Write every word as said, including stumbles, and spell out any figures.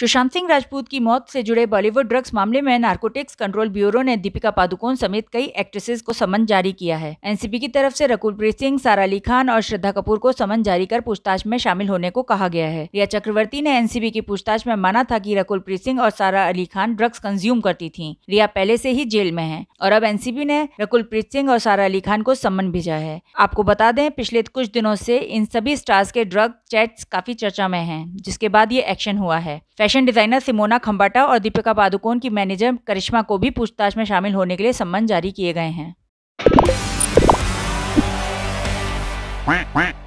सुशांत सिंह राजपूत की मौत से जुड़े बॉलीवुड ड्रग्स मामले में नारकोटिक्स कंट्रोल ब्यूरो ने दीपिका पादुकोण समेत कई एक्ट्रेसेस को समन जारी किया है। एनसीबी की तरफ से रकुलप्रीत सिंह, सारा अली खान और श्रद्धा कपूर को समन जारी कर पूछताछ में शामिल होने को कहा गया है। रिया चक्रवर्ती ने एनसीबी की पूछताछ में माना था कि रकुलप्रीत सिंह और सारा अली खान ड्रग्स कंज्यूम करती थी। रिया पहले से ही जेल में है और अब एनसीबी ने रकुलप्रीत सिंह और सारा अली खान को समन भेजा है। आपको बता दें, पिछले कुछ दिनों से इन सभी स्टार्स के ड्रग चैट्स काफी चर्चा में हैं, जिसके बाद ये एक्शन हुआ है। फैशन डिजाइनर सिमोना खंबाटा और दीपिका पादुकोण की मैनेजर करिश्मा को भी पूछताछ में शामिल होने के लिए सम्मन जारी किए गए हैं।